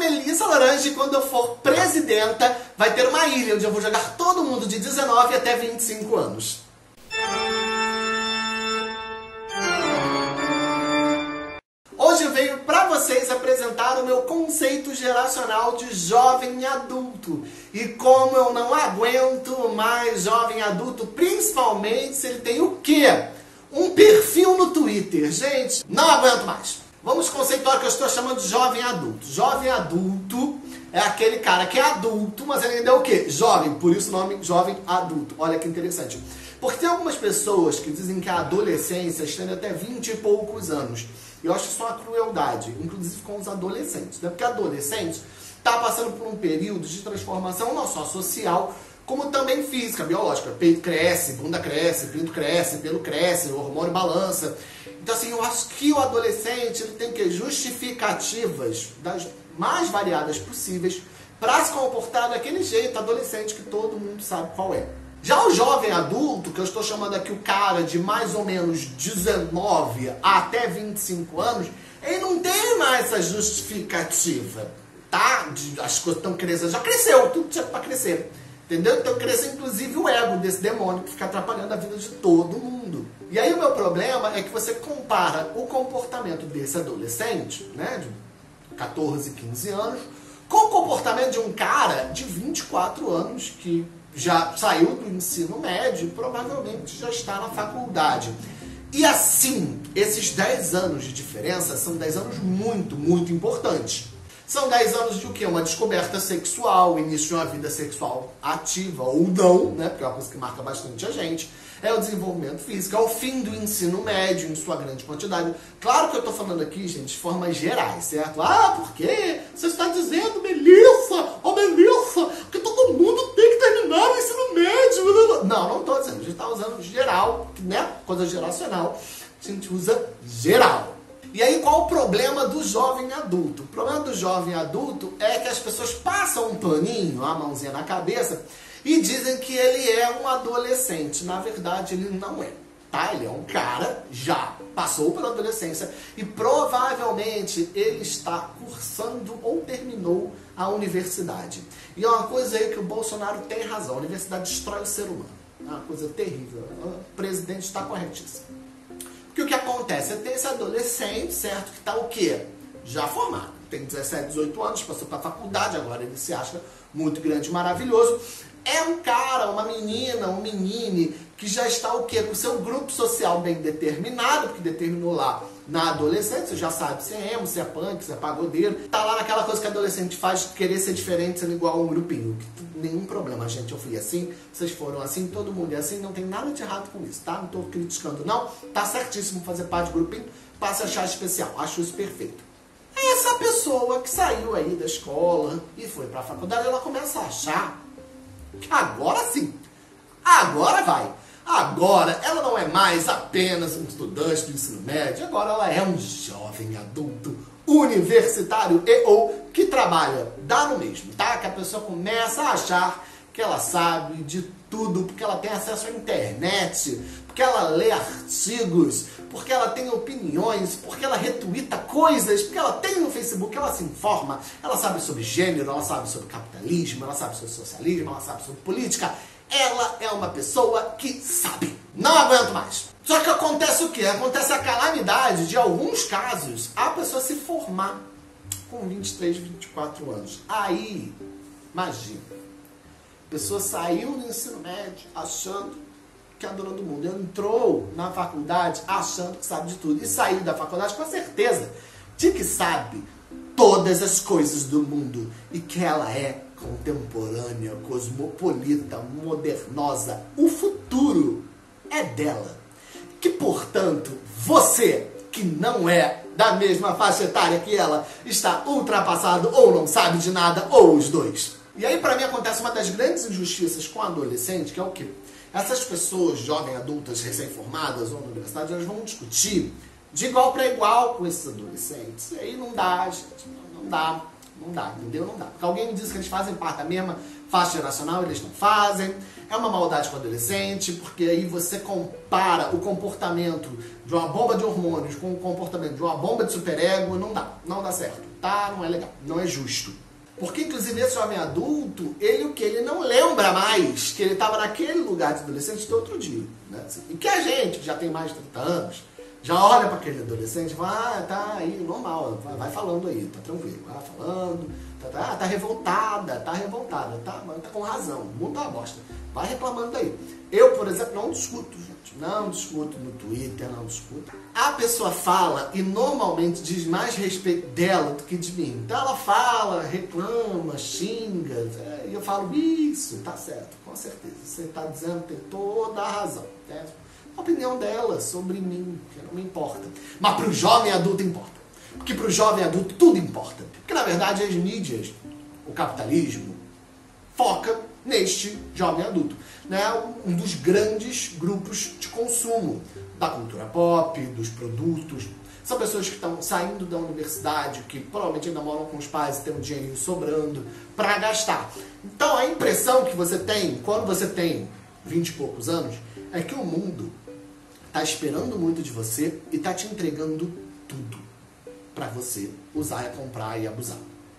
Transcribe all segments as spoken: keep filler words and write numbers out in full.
Melissa Laranja e quando eu for presidenta, vai ter uma ilha onde eu vou jogar todo mundo de dezenove até vinte e cinco anos. Hoje eu venho para vocês apresentar o meu conceito geracional de jovem adulto. E como eu não aguento mais jovem adulto, principalmente se ele tem o quê? Um perfil no Twitter. Gente, não aguento mais. Vamos conceituar o que eu estou chamando de jovem adulto. Jovem adulto é aquele cara que é adulto, mas ele ainda é o quê? Jovem, por isso o nome jovem adulto. Olha que interessante. Porque tem algumas pessoas que dizem que a adolescência estende até vinte e poucos anos. Eu acho isso uma crueldade, inclusive com os adolescentes, né? Porque adolescente está passando por um período de transformação não só social, como também física, biológica. Peito cresce, bunda cresce, pinto cresce, pelo cresce, o hormônio balança. Então assim, eu acho que o adolescente ele tem que justificativas das mais variadas possíveis para se comportar daquele jeito adolescente que todo mundo sabe qual é. Já o jovem adulto, que eu estou chamando aqui o cara de mais ou menos dezenove até vinte e cinco anos, ele não tem mais essa justificativa, tá? De, as coisas estão crescendo, já cresceu, tudo tinha para crescer, entendeu? Então cresceu inclusive o ego desse demônio que fica atrapalhando a vida de todo mundo. E aí o meu problema é que você compara o comportamento desse adolescente, né, de quatorze, quinze anos, com o comportamento de um cara de vinte e quatro anos que já saiu do ensino médio e provavelmente já está na faculdade. E assim, esses dez anos de diferença são dez anos muito, muito importantes. São dez anos de o quê? Uma descoberta sexual, início de uma vida sexual ativa ou não, né? Porque é uma coisa que marca bastante a gente. É o desenvolvimento físico, é o fim do ensino médio em sua grande quantidade. Claro que eu estou falando aqui, gente, de formas gerais, certo? Ah, por quê? Você está dizendo, Melissa, oh Melissa, que todo mundo tem que terminar o ensino médio. Não, não estou dizendo. A gente está usando geral, né? Coisa geracional. A gente usa geral. E aí, qual o problema do jovem adulto? O problema do jovem adulto é que as pessoas passam um paninho, a mãozinha na cabeça, e dizem que ele é um adolescente. Na verdade, ele não é, tá? Ele é um cara, já passou pela adolescência e provavelmente ele está cursando ou terminou a universidade. E é uma coisa aí que o Bolsonaro tem razão, a universidade destrói o ser humano. É uma coisa terrível, o presidente está corretíssimo. Porque o que acontece? Você tem esse adolescente, certo? Que está o quê? Já formado. Tem dezessete, dezoito anos, passou para a faculdade, agora ele se acha muito grande e maravilhoso. É um cara, uma menina, um menino que já está o quê? Com o seu grupo social bem determinado, porque determinou lá na adolescência, você já sabe se é emo, se é punk, se é pagodeiro. Tá lá naquela coisa que a adolescente faz, querer ser diferente, sendo igual a um grupinho. Nenhum problema, gente. Eu fui assim, vocês foram assim, todo mundo é assim, não tem nada de errado com isso, tá? Não tô criticando, não. Tá certíssimo fazer parte do grupinho, passa a achar especial. Acho isso perfeito. Essa pessoa que saiu aí da escola e foi pra faculdade, ela começa a achar que agora sim, agora vai. Agora ela não é mais apenas um estudante do ensino médio, agora ela é um jovem adulto universitário e ou que trabalha, dá no mesmo, tá? Que a pessoa começa a achar que ela sabe de tudo, porque ela tem acesso à internet, porque ela lê artigos, porque ela tem opiniões, porque ela retuita coisas, porque ela tem no Facebook, ela se informa, ela sabe sobre gênero, ela sabe sobre capitalismo, ela sabe sobre socialismo, ela sabe sobre política. Ela é uma pessoa que sabe. Não aguento mais. Só que acontece o quê? Acontece a calamidade de alguns casos a pessoa se formar com vinte e três, vinte e quatro anos. Aí, imagina, a pessoa saiu do ensino médio achando que é a dona do mundo. Entrou na faculdade achando que sabe de tudo. E saiu da faculdade com a certeza de que sabe todas as coisas do mundo. E que ela é contemporânea, cosmopolita, modernosa. O futuro é dela. Que, portanto, você, que não é da mesma faixa etária que ela, está ultrapassado ou não sabe de nada, ou os dois. E aí, para mim, acontece uma das grandes injustiças com o adolescente, que é o quê? Essas pessoas, jovens, adultas, recém-formadas ou na universidade, elas vão discutir de igual para igual com esses adolescentes. E aí não dá, gente, não, não dá. Não dá, entendeu? Não dá. Porque alguém me diz que eles fazem parte da mesma faixa geracional, eles não fazem. É uma maldade com o adolescente, porque aí você compara o comportamento de uma bomba de hormônios com o comportamento de uma bomba de superego, não dá, não dá certo. tá, não é legal, não é justo. Porque, inclusive, esse jovem adulto, ele o que? Ele não lembra mais que ele estava naquele lugar de adolescente do outro dia. Né? E que a gente, que já tem mais de trinta anos, já olha para aquele adolescente e fala, ah, tá aí, normal, vai, vai falando aí, tá tranquilo, vai falando, tá, tá, tá revoltada, tá revoltada, tá, tá com razão, o mundo tá uma bosta, vai reclamando aí. Eu, por exemplo, não discuto, gente, não discuto no Twitter, não discuto. A pessoa fala e normalmente diz mais respeito dela do que de mim. Então ela fala, reclama, xinga, é, e eu falo, isso, tá certo, com certeza, você tá dizendo, tem toda a razão, né? A opinião dela sobre mim, que não me importa. Mas para o jovem adulto importa. Porque para o jovem adulto tudo importa. Porque na verdade as mídias, o capitalismo, foca neste jovem adulto. Né? Um dos grandes grupos de consumo da cultura pop, dos produtos. São pessoas que estão saindo da universidade, que provavelmente ainda moram com os pais e tem um dinheirinho sobrando para gastar. Então a impressão que você tem, quando você tem vinte e poucos anos, é que o mundo tá esperando muito de você e tá te entregando tudo para você usar e comprar e abusar.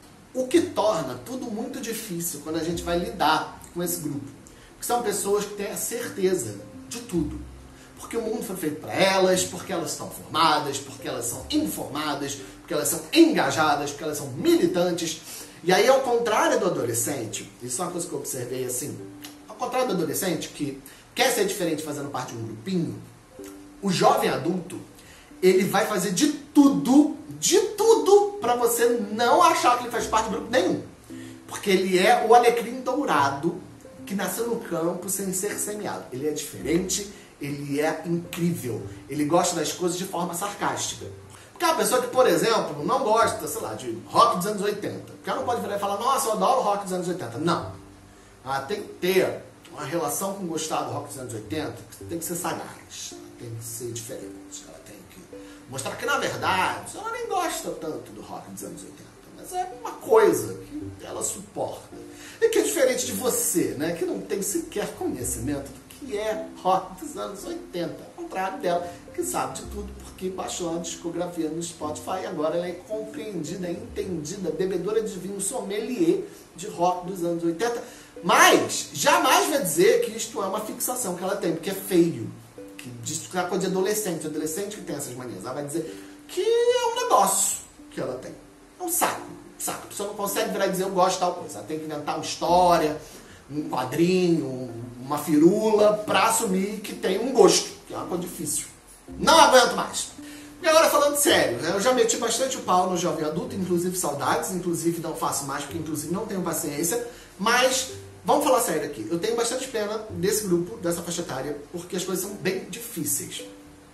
O que torna tudo muito difícil quando a gente vai lidar com esse grupo. Porque são pessoas que têm a certeza de tudo. Porque o mundo foi feito para elas, porque elas estão formadas, porque elas são informadas, porque elas são engajadas, porque elas são militantes. E aí, ao contrário do adolescente, isso é uma coisa que eu observei assim, ao contrário do adolescente que quer ser diferente fazendo parte de um grupinho, o jovem adulto, ele vai fazer de tudo, de tudo, para você não achar que ele faz parte de grupo nenhum. Porque ele é o alecrim dourado que nasceu no campo sem ser semeado. Ele é diferente, ele é incrível. Ele gosta das coisas de forma sarcástica. Porque é uma pessoa que, por exemplo, não gosta, sei lá, de rock dos anos oitenta. Porque ela não pode virar e falar, nossa, eu adoro rock dos anos oitenta. Não. Ela tem que ter uma relação com gostar do rock dos anos oitenta, que tem que ser sagaz. Tem que ser diferente. Ela tem que mostrar que, na verdade, ela nem gosta tanto do rock dos anos oitenta. Mas é uma coisa que ela suporta. E que é diferente de você, né? Que não tem sequer conhecimento do que é rock dos anos oitenta. Ao contrário dela, que sabe de tudo, porque baixou a discografia no Spotify. E agora ela é compreendida, é entendida, bebedora de vinho, sommelier de rock dos anos oitenta. Mas jamais vai dizer que isto é uma fixação que ela tem, porque é feio. Que diz que é coisa de adolescente, adolescente que tem essas manias. Ela vai dizer que é um negócio que ela tem. É um saco, saco. A pessoa não consegue virar e dizer eu gosto de tal coisa. Ela tem que inventar uma história, um quadrinho, uma firula, pra assumir que tem um gosto, que é uma coisa difícil. Não aguento mais. E agora falando sério, né? Eu já meti bastante o pau no jovem adulto, inclusive saudades, inclusive não faço mais, porque inclusive não tenho paciência, mas vamos falar sério aqui. Eu tenho bastante pena desse grupo, dessa faixa etária, porque as coisas são bem difíceis.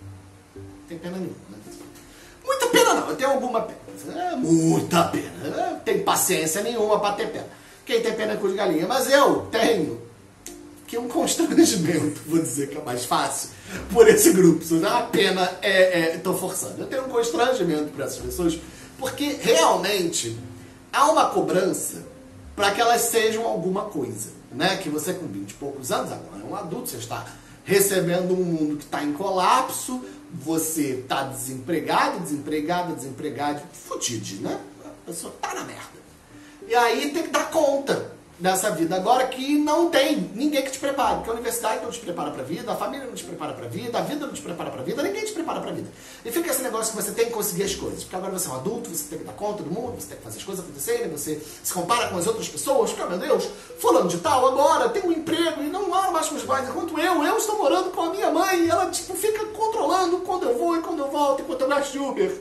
Não tem pena nenhuma, né? Muita pena não, eu tenho alguma pena. É, muita pena. Eu não tenho paciência nenhuma para ter pena. Quem tem pena é cu de galinha, mas eu tenho que é um constrangimento, vou dizer que é mais fácil, por esse grupo. A pena é, é tô forçando. Eu tenho um constrangimento para essas pessoas, porque realmente há uma cobrança para que elas sejam alguma coisa, né? Que você com vinte e poucos anos, agora é um adulto, você está recebendo um mundo que está em colapso, você está desempregado, desempregado, desempregado, fudido, né? A pessoa está na merda. E aí tem que dar conta dessa vida agora que não tem ninguém que te prepare, porque a universidade não te prepara para a vida, a família não te prepara para a vida, a vida não te prepara para a vida, ninguém te prepara para a vida. E fica esse negócio que você tem que conseguir as coisas, porque agora você é um adulto, você tem que dar conta do mundo, você tem que fazer as coisas acontecerem, você se compara com as outras pessoas, porque, meu Deus, fulano de tal agora tem um emprego e não mora mais com os pais, enquanto eu, eu estou morando com a minha mãe e ela tipo, fica controlando quando eu vou e quando eu volto, enquanto eu gasto de Uber.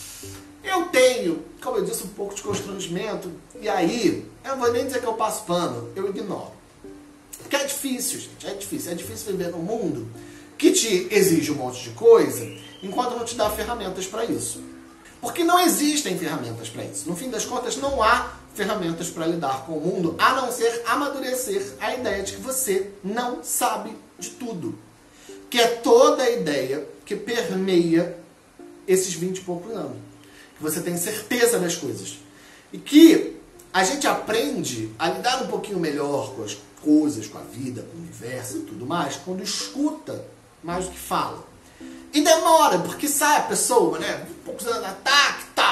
Eu tenho, como eu disse, um pouco de constrangimento, e aí, eu não vou nem dizer que eu passo pano, eu ignoro. Porque é difícil, gente, é difícil. É difícil viver num mundo que te exige um monte de coisa, enquanto não te dá ferramentas para isso. Porque não existem ferramentas para isso. No fim das contas, não há ferramentas para lidar com o mundo, a não ser amadurecer a ideia de que você não sabe de tudo. Que é toda a ideia que permeia esses vinte e poucos anos. Que você tem certeza das coisas. E que a gente aprende a lidar um pouquinho melhor com as coisas, com a vida, com o universo e tudo mais, quando escuta mais do que fala. E demora, porque sai a pessoa, né? Poucos anos, tá, tá,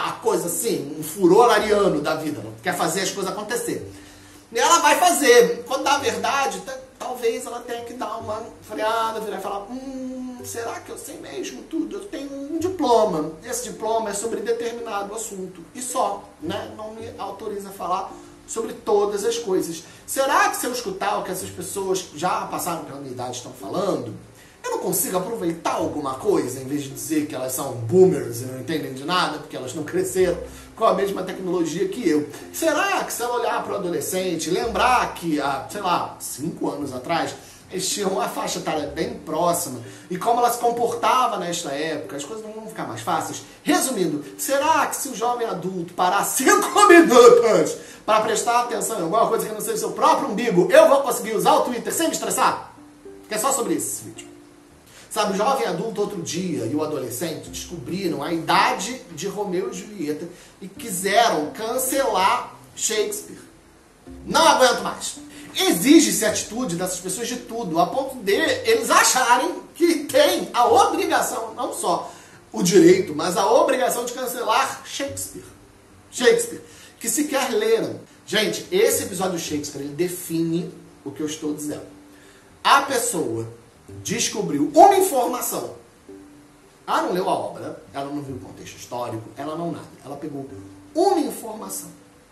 uma coisa assim, um furor ariano da vida, ela quer fazer as coisas acontecer. E ela vai fazer, quando na verdade, talvez ela tenha que dar uma freada, virar e falar, hum, será que eu sei mesmo tudo? Eu tenho um diploma, esse diploma é sobre determinado assunto, e só, né? Não me autoriza a falar sobre todas as coisas. Será que se eu escutar o que essas pessoas que já passaram pela minha idade estão falando, eu não consigo aproveitar alguma coisa, em vez de dizer que elas são boomers e não entendem de nada, porque elas não cresceram com a mesma tecnologia que eu? Será que se eu olhar para o adolescente, lembrar que há, sei lá, cinco anos atrás, eles tinham uma faixa etária bem próxima, e como ela se comportava nesta época, as coisas não vão ficar mais fáceis? Resumindo, será que se o jovem adulto parar cinco minutos para prestar atenção em alguma coisa que não seja o seu próprio umbigo, eu vou conseguir usar o Twitter sem me estressar? Que é só sobre isso esse vídeo. Sabe, o jovem adulto outro dia e o adolescente descobriram a idade de Romeu e Julieta e quiseram cancelar Shakespeare. Não aguento mais. Exige-se a atitude dessas pessoas de tudo, a ponto de eles acharem que tem a obrigação, não só o direito, mas a obrigação de cancelar Shakespeare. Shakespeare, que sequer leram. Gente, esse episódio do Shakespeare, ele define o que eu estou dizendo. A pessoa descobriu uma informação. Ela não leu a obra, ela não viu o contexto histórico, ela não nada. Ela pegou uma informação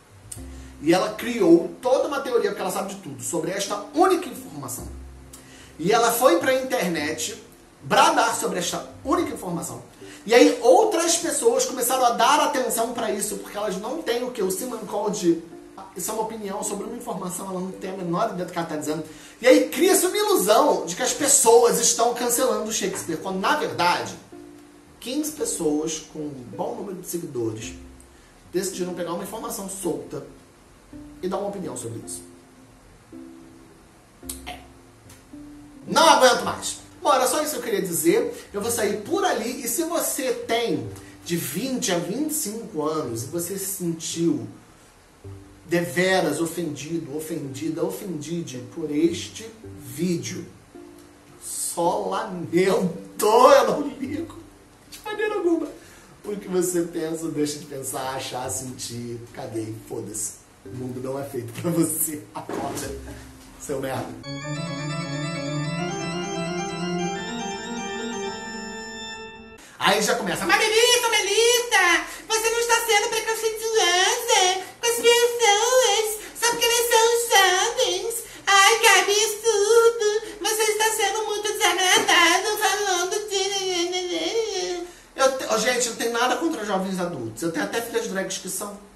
e ela criou toda uma teoria, porque ela sabe de tudo, sobre esta única informação. E ela foi para a internet bradar sobre esta única informação. E aí outras pessoas começaram a dar atenção para isso, porque elas não têm o que? O simancol de... Isso é uma opinião sobre uma informação, ela não tem a menor ideia do que ela está dizendo. E aí cria-se uma ilusão de que as pessoas estão cancelando Shakespeare, quando na verdade, quinze pessoas com um bom número de seguidores decidiram pegar uma informação solta e dar uma opinião sobre isso. É. Não aguento mais. Bom, era só isso que eu queria dizer. Eu vou sair por ali, e se você tem de vinte a vinte e cinco anos e você se sentiu deveras ofendido, ofendida, ofendide por este vídeo, só lamento, eu não ligo de maneira alguma. O que você pensa, deixa de pensar, achar, sentir, caguei, foda-se. O mundo não é feito pra você. Acorda, seu merda. Aí já começa, mas Melita, Melita, você não está sendo preconceituosa com as pessoas, só porque elas são jovens. Ai, que absurdo, você está sendo muito desagradável falando de... Eu te... oh, gente, eu não tenho nada contra jovens adultos, eu tenho até filhas drags que são.